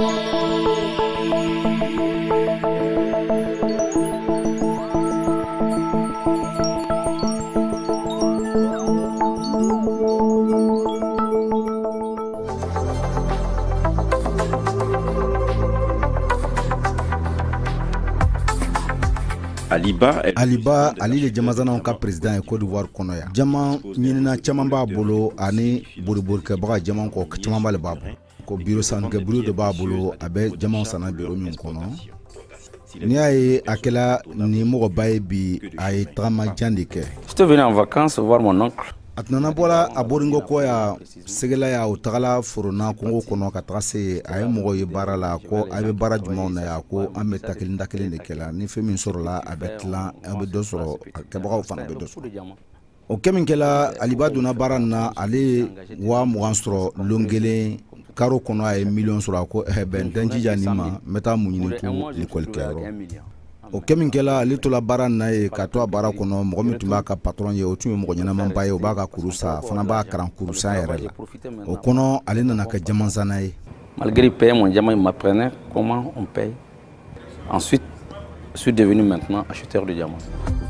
Aliba Ali le jamazana ka président Côte d'Ivoire kono ya jama nyina chama ba bolo ani burburke ba jama ko chama ba le babu ko bureau san ke bureau de babulo abe jama sana bureau min kono ni ay akela ni mo baye bi ay trama jandike. J'étais venu en vacances voir mon oncle. Atnana bola aboringo ko ya segela ya utagala furuna kongo kono ka trase ay mo ye barala ko ay bara juma na ya ko ambe takilinda kilinde kela ni femi sorla abetla abe dosoro ke baga fana be dosoro o kemin kela aliba duna barana ale wa muansro longele karo kono ay million sura ko ben danji janima meta munyini tu l'école kero o kemin kela litola barana e katwa bara kono mo mitumba ka patron ye otu mo nyana mamba ye o ba ka kurusa fana ba karan kurusa yerela o kono ale nana ka jamansana ye malgré payer mon diamant il m'apprenait comment on paye. Ensuite je suis devenu maintenant acheteur de diamants.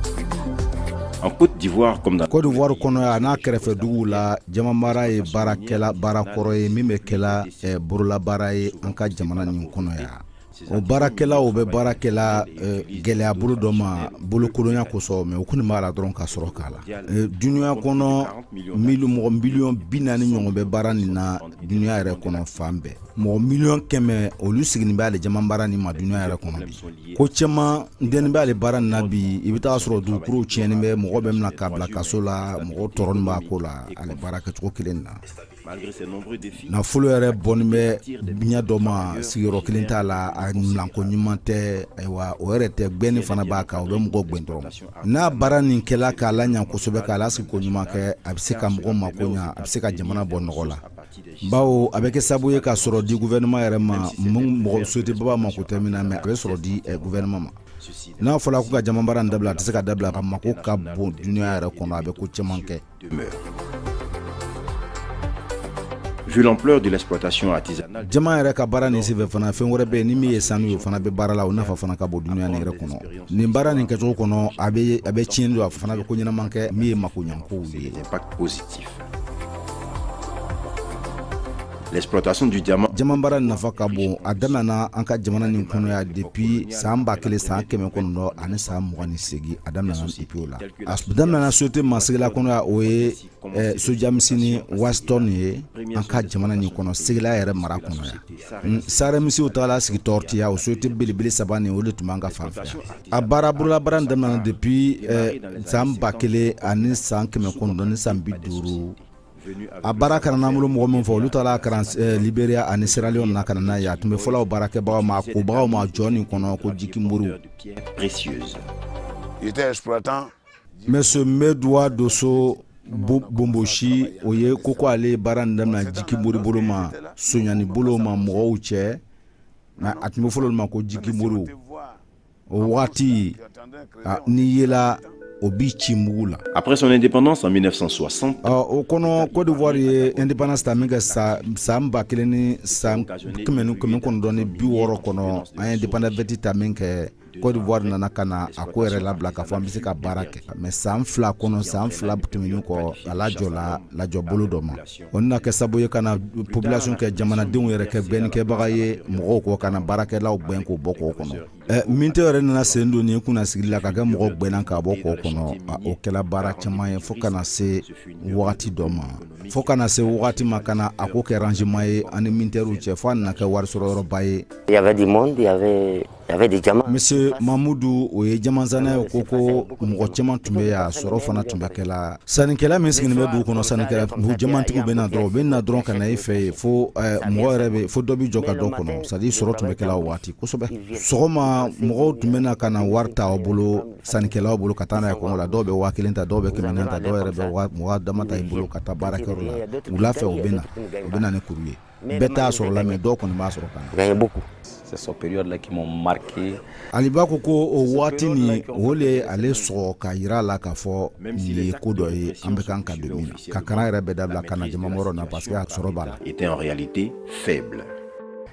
En Côte d'Ivoire comme dans Côte d'Ivoire kono ana kerefe dugula jamamara e barakela barakoro e mimekela e burula baraye anka jamana ni kono ya o barakela o be barakela gele aburu doma bulu kolonya ko so me o kuni mara dron ka soro kala dunya kono million binani nyongo be barani na dunya ere kono fambe mo million keme o lu signi bale jamambara ni ma dunya ere kono bi ko chema ndeni bale barani na bi ibita soro du kuro cheni me mo be mna kabla kasola mo toron ba ko la ale baraka to kilenna na fulo ere bonme binya doma sigiro kilenta la mlanko nyumante ewa o ere te gbeni fana ba ka o be mgo gbendro na barani kela ka la nya ko sobe ka la siko nyumake abiseka mgo makonya abiseka jamana bonnogola bawo avec sabuye ka soro di gouvernement ere ma mo souhaité baba ma ko termina mais avec soro di gouvernement na fola ko ga jamambara ndabla tseka dabla ma ko ka bon dunia ere kono avec ko chemanke. Vu l'ampleur de l'exploitation artisanale, jama ere ka bara ni sive fana fen wore be ni mi yesanu yo fana be bara la o nafa fana ka bo dunia ne ere kono ni bara ni ka to kono abe chindo fana be ko nyina manke mi makunya ko wi impact positif. L'exploitation du diamant jamambara nafa ka bon adamana anka jamana ni kono ya depuis samba kele sa keme kono no ani sa mwani segi adamana ipiola asbadamana sote masela kono ya oye sojamsini waston ye anka jamana ni kono segla yere mara kono ya sare misi utala sigi torti ya o sote bilibili sabani o letumanga fanfa abara bula barandamana depuis samba kele ani sa keme kono no ni sambi duru a baraka na namulo mo mon fo lutala karan Liberia ani Sierra Leone na kana ya tumbe fola o baraka ba ma ko ba ma joni kono ko jiki mburu précieuse. Il était exploitant. Monsieur Medwa Dosso Bomboshi oye koko ale baranda na jiki mburu bolo ma sunyani bolo ma mo uche na atme folo ma ko jiki mburu o wati ni yela. Après son indépendance en 1960, au Côte d'Ivoire indépendance taminga samba keleni sam kumenu kono doni bi woro kono indépendance veti taminga Côte d'Ivoire nana kana akwere la blaka fo ambisi ka barake mais sam fla kono sam fla butuminu ko ala jola la jobolo doma onna ke saboye kana population ke jamana denw yere ke ben ke bagaye mo ko kana barake la ben ko boko kono minte yere nana sendo ni kuna sigila ka ga mo gbenan ka boko kono o kela bara chama fo kana se wati doma fo kana se wati makana ako ke rangement e ani minteru che fo na ka war soro baye il y avait du monde il y avait des diamants. Monsieur Mamoudou oye jamanzana koko mo chama tumbe ya soro fana tumbe kela sanikela miskini be du kono sanikela bu jamantiku be na dron kana ife fo mo rebe fo dobi joka do kono sadi soro tumbe kela wati kosobe sogoma mo tumbe na kana warta obolo sanikela obolo katana ya kongola dobe wakilenta dobe kemenanta do rebe mo damata ibolo kata barakerola ulafe obena ne courrier beta sur la me do kono ma soro kana Gagne beaucoup. C'est cette période là qui m'ont marqué. Aliba koko o wati ni wole ale so ka yira la ka fo ni ko do yi ambe kan ka domina ka kara rebe dabla kana jamamoro na parce que soro bala était en réalité faible.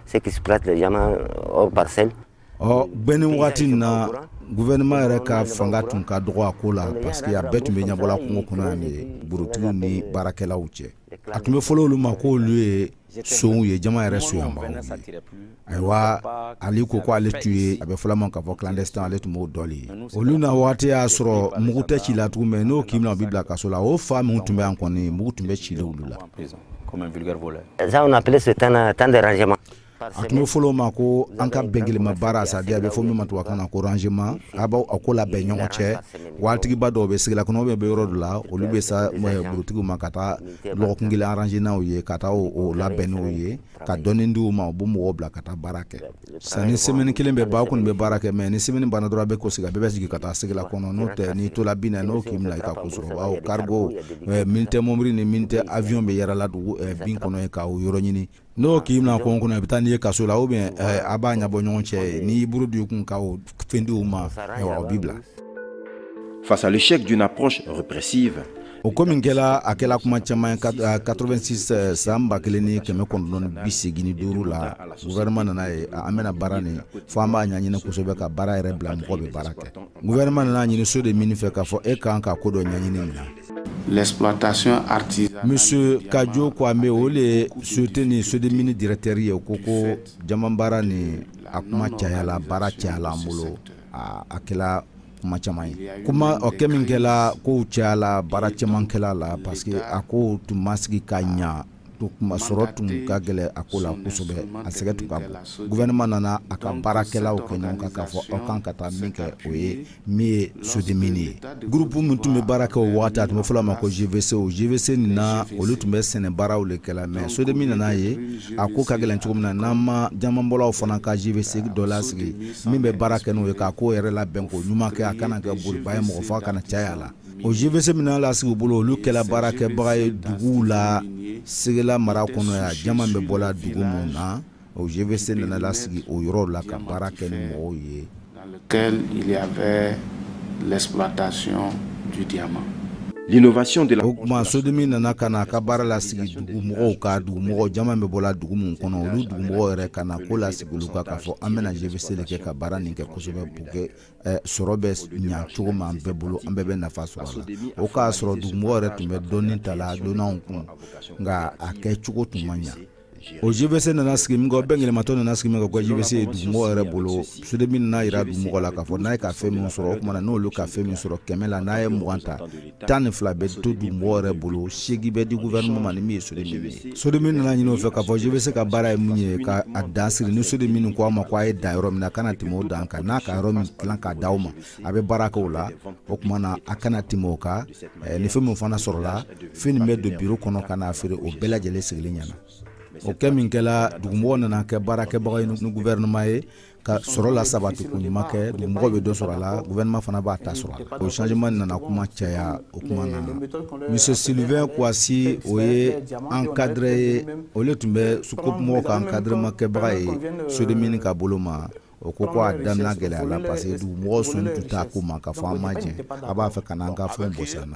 ceux qui exploitent les diamants hors parcelle. Beni wati na gouvernement yɛrɛ ka fanga tun ka dɔgɔ a ko la parce que a bɛɛ tun bɛ ɲɛbɔla kungo kɔnɔ ni burutigiw ni baarakɛlaw cɛ. A tun bɛ fɔlɔ olu ma ko olu ye sonw ye jama yɛrɛ soyanbaw ye. Ayiwa ale ko ale tun ye a bɛ fɔla ma ka fɔ clandestin ale tun b'o dɔli ye. Olu na waati y'a sɔrɔ mugu tɛ ci la tugun mais n'o k'i mina o bi bila kaso la o fa min tun bɛ yan kɔni mugu tun bɛ ci olu la. Ça on appelait ce temps de rangement. A tun bɛ fɔlɔ ma ko an ka bɛnkelema baara c'est-à-dire a bɛ fɔ min ma tubabukan na ko rangement a b'aw a ko labɛn ɲɔgɔn cɛ waritigiba dɔw bɛ sigila kɔnɔ bɛ yɔrɔ dɔ la olu bɛ sa burutigiw ma ka taa lɔgɔkun kelen arranger n'aw ye ka taa o labɛn n'o ye ka dɔnni di u ma u b'u mɔgɔw bila ka taa baara kɛ sanni semaine kelen bɛ ban kɔni bɛ baara kɛ mais ni semaine banna dɔrɔn a bɛ ko sigi a bɛɛ bɛ sigi ka taa sigila kɔnɔ n'o tɛ n'i tola bin na n'o k'i mina i ka ko sɔrɔ aw cargo militaire mobili ni militaire avion bɛ yɛrɛ la dugu bin kɔnɔ ye ka o yɔrɔ ɲini n'o k'i mina kɔn kɔnɔ i bɛ taa n'i ye kaso la ou bien a b'a ɲɛbɔ ɲɔgɔn cɛ n'i buru di kun ka o fɛn di u ma o b'i bila. Face à l'échec d'une approche répressive, o ko min kɛla a kɛla kuma caman 86 san 1985 la gouvernement nana ye an bɛna baara ni fo an b'a ɲaɲini kosɛbɛ ka baara yɛrɛ bila mɔgɔ bɛ baara kɛ gouvernement nana ɲini so de min fɛ k'a fɔ e kan ka ko dɔ ɲaɲini nin na. L'exploitation artisanale. Monsieur Kajo Kwame o le société ni so de mini directeur ye ko jaman baara ni a kuma cayala baara cayala an bolo a kɛla kuma caman ye kuma o kɛ min kɛla kow cayala baara caman kɛla la parce que a ko tun ma sigi ka ɲa kuma sɔrɔ tun ka gɛlɛ a ko la kosɛbɛ a sɛgɛ tun ka bon gouvernement nana a ka baarakɛlaw kɛ ɲɔgɔn kan k'a fɔ aw kan ka taa min kɛ o ye min ye sodemini ye groupe min tun bɛ baara kɛ o waati a tun bɛ fɔlɔ ma ko GVC o GVC nin na olu tun bɛ sɛnɛ baaraw de kɛla mais sodemini nana ye a ko ka gɛlɛn cogo min na n'an ma jamanbɔlaw fana ka GVC dɔ lasigi min bɛ baara kɛ n'o ye k'a ko yɛrɛ labɛn ko ɲuman kɛ a kana kɛ boliba ye mɔgɔ fa kana caya la o GVC min lasigi u bolo olu kɛla baarakɛbaga ye duguw la Sigila mara kɔnɔ ya jama bɛ bɔla dugu mun na o GVC nana lasigi o yɔrɔ la ka baara kɛ ni mɔgɔw ye dans lequel il y avait l'exploitation du diamant. L'innovation de la kuma sodemi nana kana ka baara lasigi dugu mɔgɔw ka dugu mɔgɔw jama bɛ bɔla dugu mun kɔnɔ olu dugu mɔgɔw yɛrɛ kana ko lasigi olu ka fɔ an bɛna GVC le kɛ ka baara nin kɛ kosɛbɛ pour que sɔrɔ bɛ ɲa cogo min an bɛɛ bolo an bɛɛ bɛ nafa sɔrɔ la o k'a sɔrɔ dugu mɔgɔw yɛrɛ tun bɛ dɔnni ta la donnaw kun nka a kɛ cogo tun ma ɲa o GVC nana sigi min kɔ bɛnkɛlɛmatɔ nana sigi min kɔ ko GVC ye dugu mɔgɔw yɛrɛ bolo sodemi nana yira dugu mɔgɔw la k'a fɔ n'a ye ka fɛn min sɔrɔ o tuma na n'olu ka fɛn min sɔrɔ 100 la n'a ye 20 ta 12 bɛ to dugu mɔgɔw yɛrɛ bolo 8 bɛ di gouvernement ma ni min ye sodemi ye sodemi nana ɲini o fɛ k'a fɔ GVC ka baara ye mun ye ka a dan siri ni sodemi ko a ma ko a ye dan yɔrɔ min na a kana tɛmɛ o dan kan n'a ka yɔrɔ min tilan k'a d'aw ma a bɛ baara kɛ o la o tuma na a kana tɛmɛ o kan ni fɛn min fana sɔrɔla fɛn min bɛ don bureau kɔnɔ ka n'a feere o bɛɛ lajɛlen sigilen ɲɛna o kɛ min kɛla dugumɔgɔ nana kɛ baarakɛbaga ye ni gouvernement ye ka sɔrɔ la sabati ko ɲuman kɛ dugumɔgɔ bɛ dɔ sɔrɔ a la gouvernement fana b'a ta sɔrɔ a la o changement nana kuma caya o kuma na monsieur Sylvain Kouassi o ye encadré ye olu tun bɛ sukɔmɔgɔw ka encadrement kɛbaga ye sodemini ka bolo ma o ko a damina gɛlɛya la parce que dugumɔgɔw sɔnni tun t'a ko ma k'a fɔ an ma jɛn a b'a fɛ ka n'an ka fɛnw bɔsi an na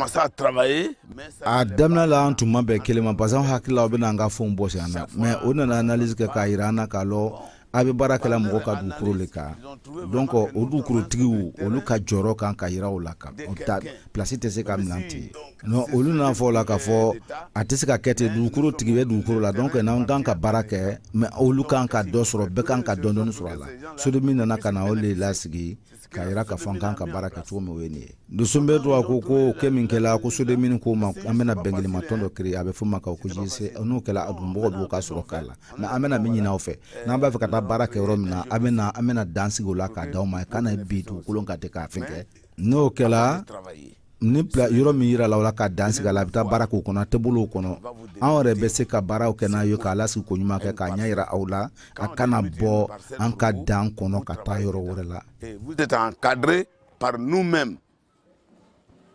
a damina la an tun ma bɛn kelen ma parce que an hakili la u bɛna an ka fɛnw bɔsi an na mais o nana analyse kɛ k'a yira an na k'a lɔ a bɛ baara kɛla mɔgɔ ka dugukolo le kan donc o dugukolotigiw olu ka jɔyɔrɔ kan ka yira o la kan o ta place tɛ se ka minɛ ten non olu nana fɔ o la k'a fɔ a tɛ se ka kɛ ten dugukolotigi bɛ dugukolo la donc n'an kan ka baara kɛ mais olu kan ka dɔ sɔrɔ bɛɛ kan ka dɔɔni sɔrɔ a la sodemi nana ka na o le lasigi ka yira k'a fɔ an kan ka baara kɛ cogo min o ye nin ye dusonbɛ dɔ a ko kɛ min kɛla ko sodemi ko ma an bɛna bɛnkɛlɛmatɔn dɔ créer a bɛ fɔ ma ko JVC n'o kɛla a dugumɔgɔw b'o ka sɔrɔ k'a la mais an bɛna min ɲini aw fɛ n'an b'a fɛ ka taa baara kɛ yɔrɔ min na an bɛna dan sigi o la k'a d'aw ma kana bi dugukolo ka tɛ k'a fɛn kɛ n'o kɛla ni yɔrɔ min yira la o la ka dan sigi a la a bɛ taa baara k'o kɔnɔ a tɛ bolo o kɔnɔ an yɛrɛ bɛ se ka baaraw kɛ n'a ye k'a lasigi ko ɲuman kɛ k'a ɲɛ yira aw la a kana bɔ an ka dan kɔnɔ ka taa yɔrɔ wɛrɛ la. Vous êtes encadré par nous-mêmes.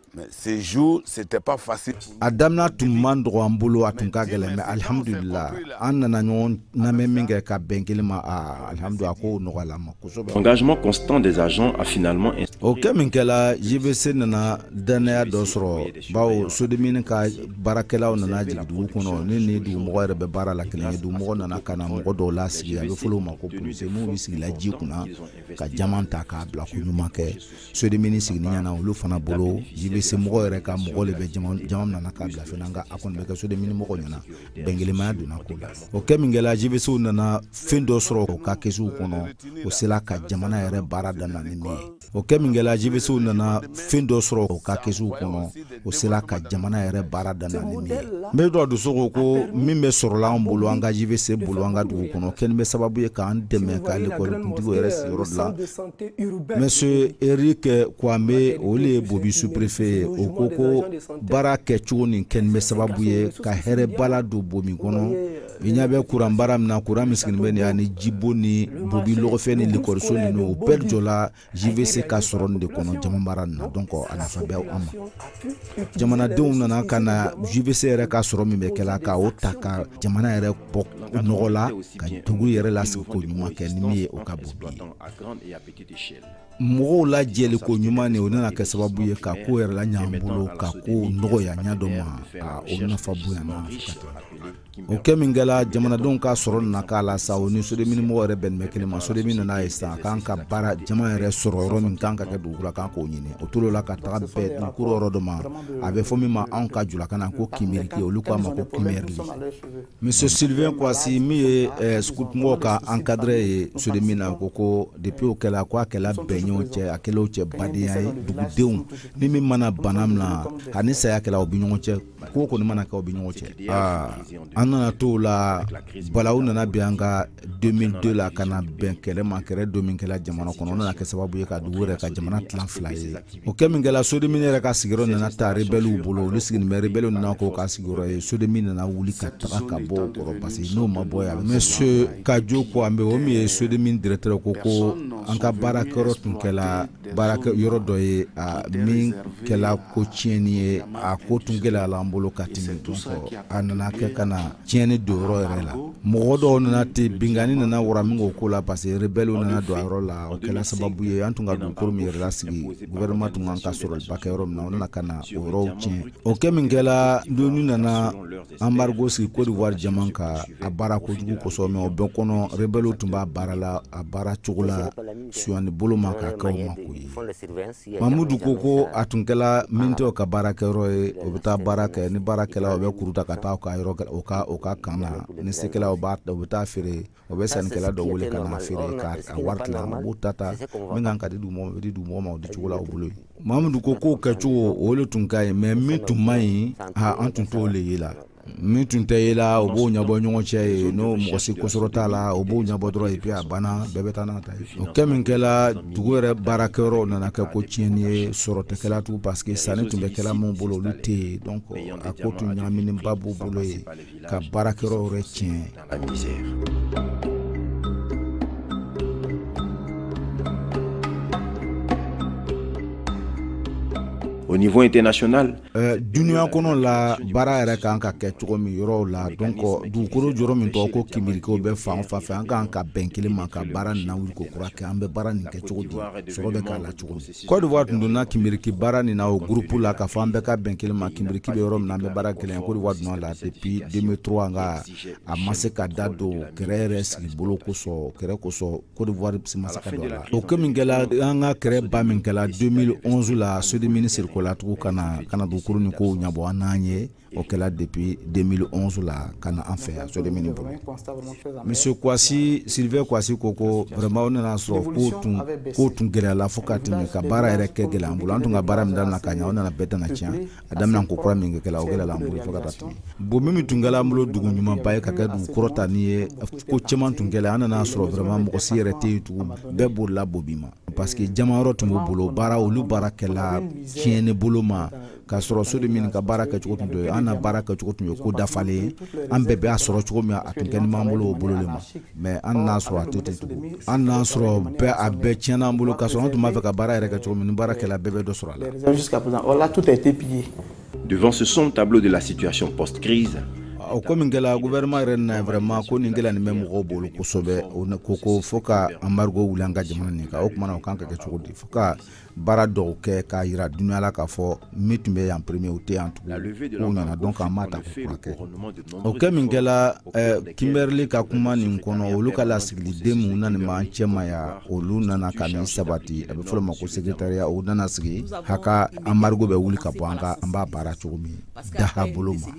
Mais ces jours, c'était pas facile. Adamna tumman do ambulo atunka gele mais alhamdulillah anna nyon na meminge ka bengelima alhamdulillah ko no wala makuso. L'engagement constant des agents a finalement OK minkela JVC nana dana dosro bawo sodemine ka barakela nana jigdu kono ni du mo rebe bara la kele du mo nana kana mo do la sigi abe folo mako police mu sigi la jikuna ka jamanta ka bla ko nyuma ke sodemine sigi nyana olu fana bolo JVC mo rebe ka mo le be jamam nana ka bla fenanga akon be ka sodemine mo nyana bengelima duna ko OK mingela JVC nana fin dosro ka kesu kono o sela ka jamana yere bara dana ni OK mingela JVC nana fin dosro ka kesu kono o sela ka jamana yere bara dana ni me do sogo ko mimbe sorla on bolo anga JVC bolo anga du kono ken be sababu ye ka andeme ka l'école ndigo yere si rodla monsieur Eric Kwame ole bobi sous-préfet o koko bara ke chuni ken be sababu ye ka here bala do bomi kono inyabe kuran bara na kuran miskin ben ya ni jiboni bobi logo feni l'école so ni no perjola JVC ka soron de kono jamambara na donc ana fabe ama jamana de nana kana JVC yere ka soro mi be kala ka otaka jamana yere pok nogola ka tugu yere la ko nyuma ke ni mi o ka bobi mo la jeli ko nyuma ne onana ka sababu ye ka ko yere la nyambulo ka ko nogo ya nyado ma o na fabu ya na OK mingala jamana don ka soro na kala sa oni so de minimo yere ben mekele ma so de minana isa kan ka bara jamana yere soro ro min kan ka ke dugula kan ko nyine o tulo la ka ta be ku ro do ma ave fomi ma an ka jula kana ko kimiriki o luko ma ko kimerli monsieur Sylvain Kwasi mi scout mo ka encadrer so de mina ko depuis o kala ko akela benyo che akelo che badia dugu deun ni mi mana banamna kanisa yakela obinyo che ko ni mana ka obinyo che anana to la balawu nana bianga 2002 la kana benkele mankere dominkela jamana kono na ke sababu ye ka duwore ka jamana tlan flaye o kemingela so de minere ka sigiro nana ta rebelu bolo le sigin me rebelu nana ko ka sigiro e so de minana wuli ka taka ka bo ko parce no maboya monsieur Kajo ko ambe o mi so de min directeur ko anka barakero tunkela baraka yoro doye min kela ko tieni a ko tungela lambolo katimi donc anana ke kana tieni do roerela mogodo nana te bingani nana wora mingo ko la parce rebelu nana do rola o kela sababu ye antunga do premier la sigi gouvernement tunga ka soro bakero na nana kana oro tien o kemingela donu nana embargo si Côte d'Ivoire jamanka a barako jugu ko so me o bekono rebelu tumba barala a bara chugula suani boloma ka ka makuyi Mamudu koko atunkela minto ka barakero e obita baraka ni barakela obe kuruta kata ka yoro oka kana ni sekela obata obita fere obesan kela do wole kana fere ka awartla butata mingan ka didu mo ma di chugula obulu Mamudu koko kacho ole tunkai me mitu mai ha antunto le yela mitun tayela obo nyabo nyonche no mosi kosorota la obo nyabo dro epi abana bebetana tay o keminkela dugore barakero nana ka ko tienie sorote kala tout parce que ça ne tumbe kala mon bolo lutte donc a ko tu nyamini babu bolo ka barakero retien la misère. Au niveau international, dunia kono la bara era kan ka ke tugo mi yoro la donc du koro joro mi to ko kimiri ko be fa fa kan ka benkele ma ka bara na wul ko kura ke ambe bara ni ke tugo so be ka la tugo Côte d'Ivoire nduna kimiri ki bara ni na o groupe la ka fa ambe ka benkele ma kimiri ki be yoro na be bara kele Côte d'Ivoire no la depuis 2003 nga a maseka dado kreres li bolo ko so kere ko so Côte d'Ivoire si maseka do la o kemingela nga kre ba mingela 2011 la so de ministre la tugu kana du kuru ni ko nyabo ananye okela depuis 2011 la kana enfer so de mini monsieur Kwasi Sylvain Kwasi koko vraiment on na so ko tun gela la fokati me ka bara ere ke gela ambulantu nga bara mdana na kanya ona na beta na tia adam na kokora minge kela ogela la ambulu fokata bo mimi tungala ambulo dugu nyuma baye ka du kurota ni ko cheman tungela ana na so vraiment mo ko sire te tu bebo la bobima parce que jamayɔrɔ tun b'u bolo baara olu baarakɛla tiɲɛni bolo ma k'a sɔrɔ so de min ka baara kɛ cogo tun don an na baara kɛ cogo tun ye ko dafalen an bɛɛ bɛ a sɔrɔ cogo min a tun kɛ ni m'an bolo o bolo le ma mais an n'a sɔrɔ a tɛ ten tugun an n'a sɔrɔ bɛɛ a bɛɛ tiɲɛna an bolo k'a sɔrɔ an tun b'a fɛ ka baara yɛrɛ kɛ cogo min ni baarakɛla bɛɛ bɛ dɔ sɔrɔ a la. Jusqu'à présent, on a tout été pillé. Devant ce sombre tableau de la situation post-crise, o komi kɛla gouvernement yɛrɛ na vraiment ko nin kɛla nin bɛ mɔgɔw bolo kosɛbɛ ko fo ka embargo wuli an ka jamana nin kan o kumana o kan ka kɛ cogo di fo ka baara dɔw kɛ k'a yira dunuya la k'a fɔ min tun bɛ yan premier o tɛ yan tugun o nana donc an m'a ta ko kura kɛ o kɛ min kɛla Kimberley ka kuma nin kɔnɔ olu ka lasigiliden mun nana ma an cɛ ma ya olu nana ka nin sabati a bɛ fɔlɔ ma ko secrétariat o nana sigi haka embargo bɛ wuli ka bɔ an b'a baara cogo min daha bolo ma.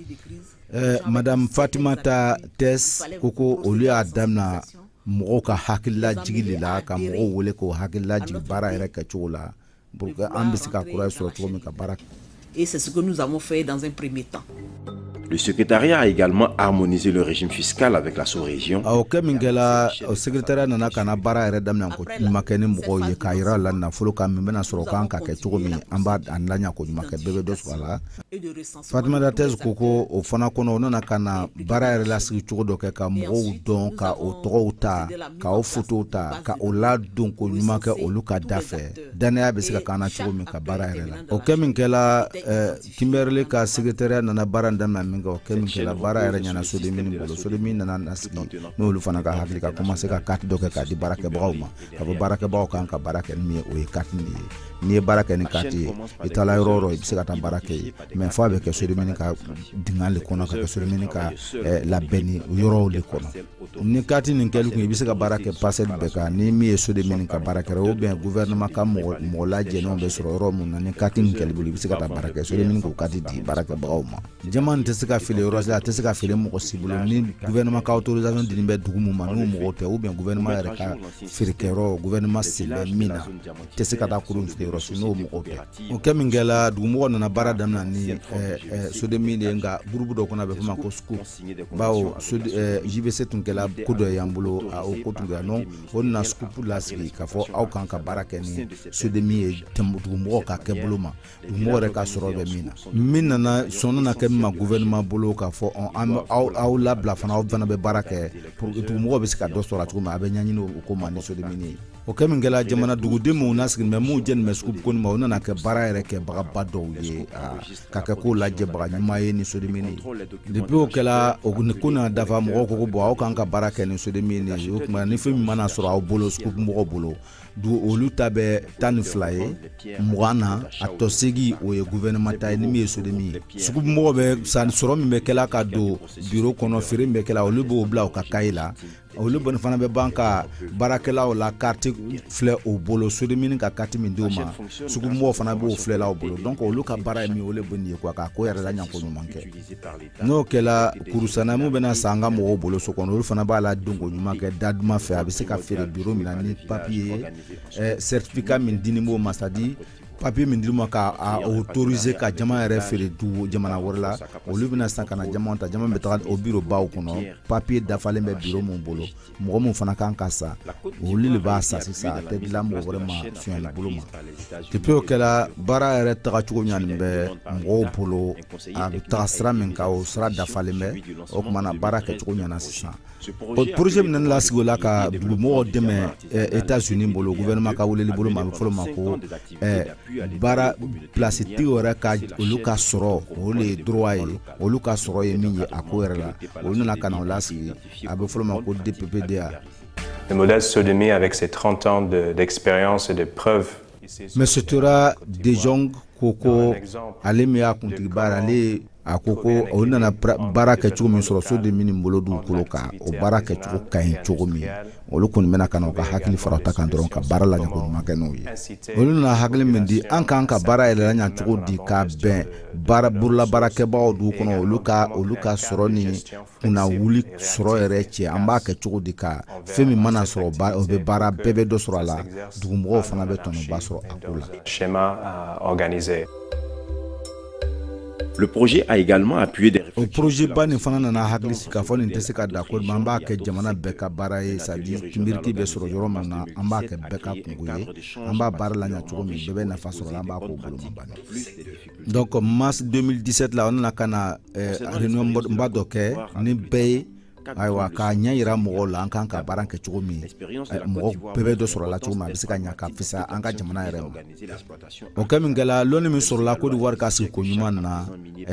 Madame Fatimata Tess koko olu y'a damina mɔgɔw ka hakilila jigi de la ka mɔgɔw wele k'o hakilila jigi baara yɛrɛ kɛcogo la pour que an bɛ se ka kura sɔrɔ cogo min ka baara. Et c'est ce que nous avons fait dans un premier temps. Le secrétariat a également harmonisé le régime fiscal avec la sous-région. Au Kemingela, au secrétariat nana kana bara yɛrɛ daminɛ ko makɛni mɔgɔw ye k'a yira la nafolo ka min bɛna sɔrɔ kan ka kɛ cogo min an b'a lanya ko ɲuman kɛ bɛɛ bɛ dɔ sɔrɔ a la. Fatimata Tess ko ko o fana kɔnɔ o nana ka na baara yɛrɛ lasigi cogo dɔ kɛ ka mɔgɔw dɔn ka o tɔgɔw ta ka o fotow ta ka o ladon ko ɲuman kɛ olu ka da fɛ danaya bɛ se ka k'an na cogo min ka baara yɛrɛ la. O kɛ min kɛla Kimberley ka secrétariat nana baara daminɛ min o kɛ min kɛla baara yɛrɛ ɲana Sodemini bolo Sodemini nana nasigi n'olu fana ka hakili ka commencer ka carte dɔ kɛ k'a di baarakɛbagaw ma ka fɔ baarakɛbagaw kan ka baara kɛ ni min ye o ye carte nin ye n'i ye baara kɛ ni carte ye i taala yɔrɔ o yɔrɔ i bɛ se ka taa baara kɛ ye mais fo a bɛ kɛ Sodemini ka dingɛ le kɔnɔ ka kɛ Sodemini ka labɛnni yɔrɔw le kɔnɔ ni carte nin kɛli kun i bɛ se ka baara kɛ parcelle bɛɛ kan ni min ye Sodemini ka baara kɛ ou bien gouvernement ka mɔgɔ lajɛlenw bɛ sɔrɔ yɔrɔ mun na ni carte nin kɛli bolo i bɛ se ka taa baara kɛ Sodemini k'o carte di baarakɛbagaw ma jama tɛ se ka fili yɔrɔ la a tɛ se ka fili mɔgɔ si bolo ni gouvernement ka autorisation dini bɛ dugu mun ma n'o mɔgɔw tɛ ou bien gouvernement yɛrɛ ka feerekɛyɔrɔ gouvernement sen bɛ min na tɛ se ka taa kurun fili yɔrɔ si n'o mɔgɔw tɛ o kɛ min kɛla dugumɔgɔ nana baara daminɛ ni Sodemini ye nka groupe dɔ kɔnɔ a bɛ fɔ ma ko SCOOP bawo JVC tun kɛla ko dɔ y'an bolo o ko tun kɛla non o nana SCOOP lasigi k'a fɔ aw kan ka baara kɛ ni Sodemini ye dugumɔgɔ ka kɛ bolo ma dugumɔgɔ yɛrɛ ka sɔrɔ bɛ min na min nana sɔn nana kɛ min ma gouvernement bolo k'a fɔ aw labila fana aw fana bɛ baara kɛ pour que dugumɔgɔ bɛ se ka dɔ sɔrɔ cogo min a bɛ ɲɛɲini o ko ma ni Sodemini ye o kɛ min kɛla jamana duguden minnu nasigi mɛ mun jɛni bɛ SCOOP ko nin ma o nana kɛ baara yɛrɛ kɛbagaba dɔw ye ka kɛ ko lajɛbaga ɲuman ye ni Sodemini ye depuis o kɛla o ko nana dafa mɔgɔw ko bon aw kan ka baara kɛ ni Sodemini ye o tuma ni fɛn min mana sɔrɔ aw bolo SCOOP mɔgɔw bolo olu ta bɛ 12 ye 20 na a tɔ segi o ye gouvernement ta ye ni min ye Sodemini ye SCOOP mɔgɔw bɛ sɔrɔ min bɛ kɛla ka don bureau kɔnɔ feere min bɛ kɛla olu b'o bila u ka cahier la olu fana bɛ ban ka baarakɛlaw la carte filɛ o bolo Sodemini ka carte min d'o ma SCOOP mɔgɔw fana b'o filɛla o bolo donc olu ka baara ye min o le bɛ nin ye quoi ka ko yɛrɛ la ɲɛ ko ɲuman kɛ n'o kɛla kurusana mun bɛna san an ka mɔgɔw bolo so kɔnɔ olu fana b'a la don ko ɲuman kɛ daduma fɛ a bɛ se ka feere bureau min na ni papier certificat min dini b'o ma c'est-à-dire papier min dir'u ma ka autoriser ka jama yɛrɛ feere jamana wɛrɛ la olu bɛna san ka na jama ta jama bɛ taga o bureau baw kɔnɔ papier dafalen bɛ bureau mun bolo mɔgɔ mun fana kan ka sa olu le b'a sa sisan a tɛ dilan mɔgɔ wɛrɛ ma suɲɛli bolo ma depuis o kɛla baara yɛrɛ tagacogo ɲanin bɛ mɔgɔw bolo a bɛ taga sira min kan o sira dafalen bɛ o kumana baara kɛcogo ɲana sisan o projet min nana lasigi o la ka dugumɔgɔw dɛmɛ États-Unis bolo gouvernement ka weleli bolo ma a bɛ fɔlɔ ma ko baara place tigi yɛrɛ ka olu ka sɔrɔ o le ye droit ye olu ka sɔrɔ ye min ye a ko yɛrɛ la olu nana ka na o lasigi a bɛ fɔlɔ ma ko DPPDA. Le modèle Sodemi avec ses 30 ans d'expérience et de preuves. Monsieur Tora De Jong koko ale min y'a kuntigi baara ale a ko ko olu nana baara kɛ cogo min sɔrɔ Sodemini bolo dugukolo kan o baara kɛ cogo ka ɲi cogo min olu kɔni bɛna ka na u ka hakili fara ta kan dɔrɔn ka baara lajɛ ko ɲuman kɛ n'o ye olu nana hakili min di an kan ka baara yɛrɛ la ɲɛ cogo di ka bɛn bololabaara baarakɛbagaw dugu kɔnɔ olu ka sɔrɔ ni kunna wuli sɔrɔ yɛrɛ cɛ an b'a kɛ cogo di ka fɛn min mana sɔrɔ o bɛ baara bɛɛ bɛ dɔ sɔrɔ a la dugumɔgɔw fana bɛ tɔnɔba sɔrɔ a ko la. Schéma organisé. Le projet a également appuyé des réflexions. Le projet bani fana nana hakili sika fo nin tese ka d'accord man ba ke jamana beka baraye sadi timirti be soro yoro mana amba ke beka kunguye amba bar la nya chugo mi bebe na fa soro amba ko bulu mabani. Donc mars 2017 la on a kana réunion mba doke ni bay aywa ka nya yira mo la kan ka baran ke chugo mi mo bebe do soro la chugo ma bisika nya ka fisa anga jamana yere mo o kamingala loni mi soro la ko di war ka si ko nyuma na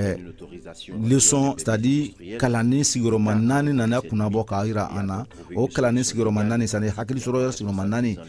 leçon c'est-à-dire kalani sigoro manani nana kunabo ka ira ana o kalani sigoro manani sane hakili soro sigoro manani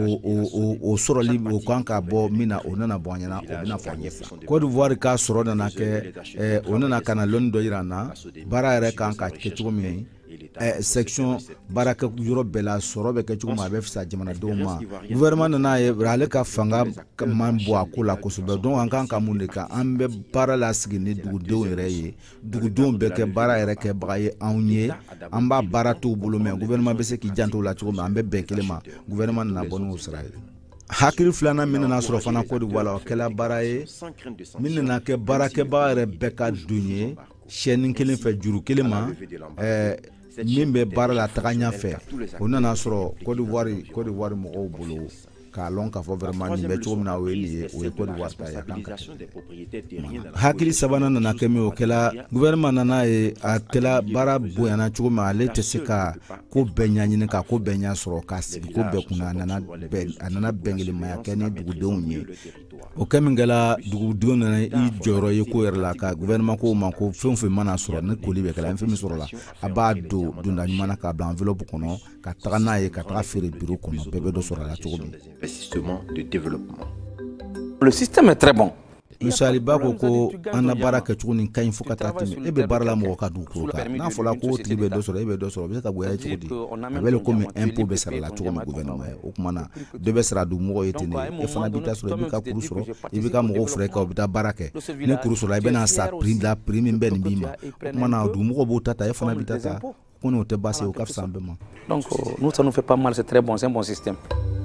o soro li o kanka bo mina onana bonyana o bina fanyesa ko di war ka soro nana ke onana kana londo irana bara ere kanka ke chugo mi section baraka yoro bela soro be ke chuma be fisa jamana doma gouvernement na ye rale ka fanga man bo akula ko so be don an kan ka muneka an be bara la sigini dugudenw yɛrɛ ye dugudenw be ke bara yɛrɛ ke bagaye anw ye an ba bara to bolo men gouvernement be se ki janto la cogo an be bɛn kelema gouvernement na bonu sira ye hakili filana min na sɔrɔ fana ko di wala kɛla bara ye min na ke bara ke ba yɛrɛ bɛɛ ka dunye chaîne kelen fɛ juru kelen ma min bɛ baara la taga ɲɛfɛ o nana sɔrɔ Côte d'Ivoire mɔgɔw bolo k'a lɔn k'a fɔ vraiment nin bɛ cogo min na o ye nin ye o ye Côte d'Ivoire ta ye a kan ka hakili sabanan nana kɛ min o kɛla gouvernement nana ye a kɛla baara bonyana cogo min ale tɛ se ka ko bɛɛ ɲaɲini ka ko bɛɛ ɲa sɔrɔ k'a sigi ko bɛɛ kunna a nana bɛngelemaya kɛ ni dugudenw ye o kɛ min kɛla dugudenw nana i jɔyɔrɔ ye ko yɛrɛ la ka gouvernement ko ma ko fɛn o fɛn mana sɔrɔ ni koli bɛ kɛla fɛn min sɔrɔ la a b'a don donda ɲuman na k'a bila enveloppe kɔnɔ ka taga n'a ye ka taga feere bureau kɔnɔ bɛɛ bɛ dɔ sɔrɔ a la cogo min. De développement. Le système est très bon. misali ba ko an na baara kɛ cogo ni kaɲi fo ka taa tɛmɛ e bɛ baara la mɔgɔ ka dugukolo kan n'a fɔra ko o tigi bɛ dɔ sɔrɔ e bɛ dɔ sɔrɔ o bɛ se ka goya cogo di a bɛ le komi impôt bɛ sara la cogo min gouvernement ye o tuma na dɔ bɛ sara dugumɔgɔ ye ten de e fana bɛ taa sɔrɔ i bɛ ka kuru sɔrɔ i bɛ ka mɔgɔw fɛrɛ kɛ o bɛ taa baara kɛ ni kuru sɔrɔ i bɛ na sa prix la prix min bɛ nin b'i ma o tuma na dugumɔgɔ b'o ta e fana bɛ ta ko n'o tɛ baasi o ka fisa an bɛɛ ma. Donc nous ça nous fait pas mal, c'est très bon, c'est un bon système.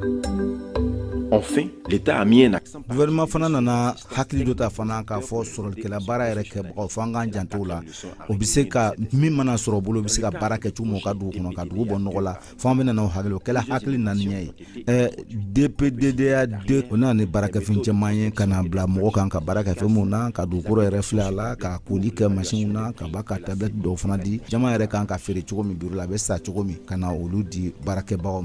Enfin, l'État a mis un accent. Le gouvernement fana nana hakili dɔ ta fana k'a fɔ sɔrɔlikɛla baara yɛrɛ kɛbagaw fo an k'an janto la o bɛ se ka min mana sɔrɔ bolo o bɛ se ka baara kɛ cogo min ka dugu kɔnɔ ka dugu bɔ nɔgɔ la fo an bɛ nana o hakili o kɛla hakili naniya ye DPDDA 2 o nana ni baarakɛfɛn caman ye ka na bila mɔgɔ kan ka baara kɛ fɛn mun na ka dugukolo yɛrɛ filɛ a la ka koli kɛ machine na ka ba ka tablette dɔw fana di jama yɛrɛ kan ka feere cogo min bureau la a bɛ sa cogo min ka na olu di baarakɛbagaw ma.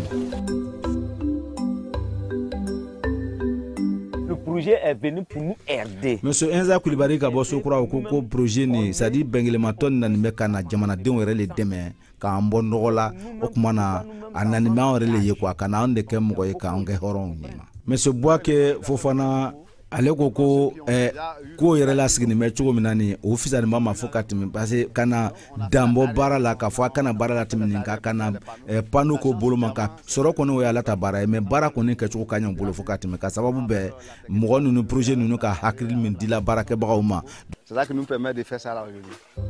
Projet est venu pour nous aider. Monsieur Enza Coulibaly ka bɔ Sokura o ko projet ni c'est à dire bɛnkɛlɛmatɔ ni nani bɛ ka na jamanadenw yɛrɛ le dɛmɛ k'an bɔ nɔgɔ la o tuma na a nani bɛ an yɛrɛ le ye quoi ka na an de kɛ mɔgɔ ye k'an kɛ hɔrɔnw ye. Monsieur Buake Fofana ale ko ko yɛrɛ la sigini bɛ cogo min na ni o fisani ma fo ka tɛmɛ parce que kana danbɔ baara la ka fɔ a kana baara la tɛmɛ nin ka kana pano ko bolo ma ka sɔrɔ kɔni o ye ala ta baara ye mais baara kɔni kɛcogo ka ɲɛ bolo fo ka tɛmɛ ka sababu bɛ mɔgɔ ninnu projet ninnu ka hakili min dila baarakɛbagaw ma. C'est ça qui nous permet de faire ça là aujourd'hui.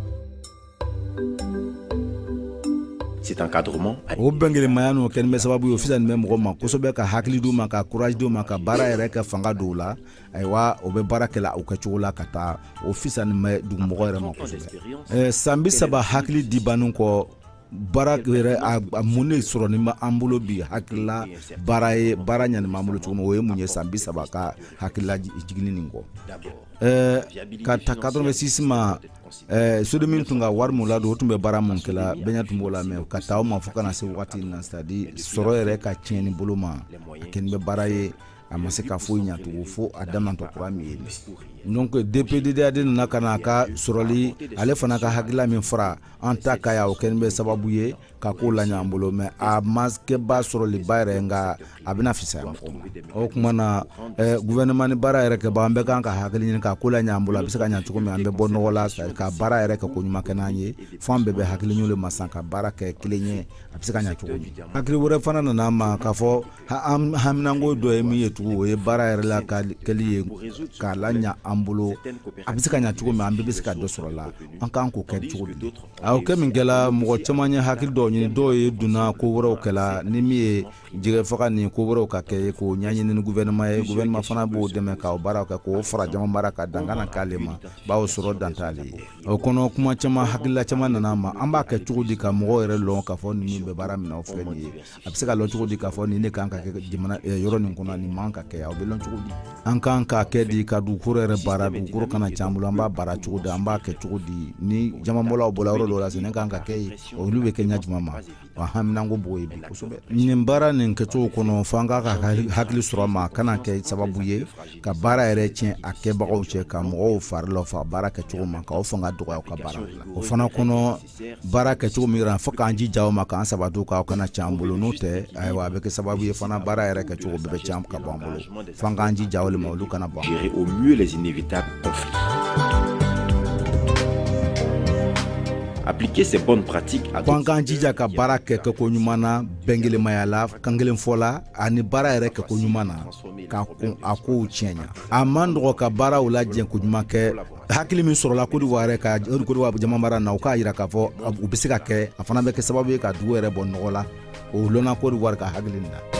Cet encadrement o bɛnkɛlɛmaya n'o kɛni bɛ sababu ye o fisani bɛ mɔgɔ ma kosɛbɛ ka hakili d'u ma ka courage d'u ma ka baara yɛrɛ kɛ fanga d'u la ayiwa o bɛ baara kɛ la o kɛcogo la ka taa o fisani bɛ dugumɔgɔ yɛrɛ ma kosɛbɛ san 30 hakili di bannen kɔ baara yɛrɛ a mun de sɔrɔ ni ma an bolo bi hakilila baara ye baara ɲanima an bolo cogo min o ye mun ye san 30 ka hakilila jiginni nin kɔ ka ta 86 ma sodo min tun ka wari mun ladon o tun bɛ baara mun kɛla bɛɲɛ tun b'o la mɛ ka taa o ma fo kana se wagati na c'est à dire sɔrɔ yɛrɛ ka tiɲɛni bolo ma a kɛni bɛ baara ye a ma se ka foyi ɲa tugun fo a daminɛtɔ kura min ye donc DPDDA nana ka na a ka sɔrɔli ale fana ka hakilila min fara an ta ka ya o kɛni bɛ sababu ye ka ko la ɲan bolo mais a ma kɛba sɔrɔliba yɛrɛ nka a bɛna fisaya mɔgɔ ma o tuma na gouvernement ni baara yɛrɛ kɛba an bɛ kan ka hakili ɲini ka ko la ɲan bolo a bɛ se ka ɲa cogo min an bɛ bɔ nɔgɔ la ka baara yɛrɛ kɛ ko ɲuman kɛ n'an ye fo an bɛɛ bɛ hakili ɲɔgɔn ma san ka baara kɛ kelen ye a bɛ se ka ɲa cogo min hakili wɛrɛ fana nana ma k'a fɔ haminanko dɔ ye min ye jugu o ye baara yɛrɛ la ka kɛli ye k'a la ɲa an bolo a bɛ se ka ɲa cogo min an bɛɛ bɛ se ka dɔ sɔrɔ la an k'an k'o kɛ cogo di a o kɛ min kɛla mɔgɔ caman ye hakili dɔw ɲini dɔw ye donna ko wɛrɛw kɛla ni min ye jɛgɛ faga ni ko wɛrɛw ka kɛ k'o ɲɛɲini ni gouvernement ye gouvernement fana b'o dɛmɛ k'o baaraw kɛ k'o fara jama mara ka dangana k'ale ma bawo sɔrɔ dan t'ale ye o kɔnɔ kuma caman hakilila caman nana ma an b'a kɛ cogo di ka mɔgɔw yɛrɛ lɔn k'a fɔ ninnu bɛ baara min na o filɛ nin ye a bɛ se ka lɔn cogo di k'a fɔ nin ne kan ka kɛ jamana yɔrɔ nin kɔnɔ nin man ka kɛ a bɛ lɔn cogo di an kan k'a kɛ di ka dugukolo yɛrɛ baara dugukolo kana can bolo an b'a baara cogo di an b'a kɛ cogo di ni jamabɔlaw bɔla yɔrɔ dɔw la sɛnɛ kan ka kɛ ye olu bɛ kɛ ɲa juma ma wa haminanko b'o ye bi kosɛbɛ nin baara nin kɛcogo kɔnɔ fo an ka hakili sɔrɔ a ma kana kɛ sababu ye ka baara yɛrɛ tiɲɛ a kɛbagaw cɛ ka mɔgɔw fari la fa baara kɛcogo ma k'aw fanga dɔgɔya ka baara la o fana kɔnɔ baara kɛcogo min yɛrɛ fo k'an jija o ma k'an sabati k'aw kana can bolo n'o tɛ ayiwa a bɛ kɛ sababu ye fana baara yɛrɛ kɛcogo bɛɛ bɛ can ka bɔ an bolo fo an k'an jija o ma olu kana bɔ gérer au mieux les inévitables conflits. Appliquer ces bonnes pratiques à d'autres secteurs. Jija ka baara kɛ ko ɲuman na bɛngelemaya la kankelen fɔ la ani baara yɛrɛ kɛ ko ɲuman na ka a kow tiɲɛ a man dɔgɔ ka baaraw lajɛ ko ɲuman kɛ hakili min sɔrɔla Côte d'Ivoire ka Côte d'Ivoire jama mara na u k'a yira k'a fɔ u bɛ se ka kɛ a fana bɛ kɛ sababu ye ka dugu yɛrɛ bɔ nɔgɔ la o lɔnna Côte d'Ivoire ka hakili na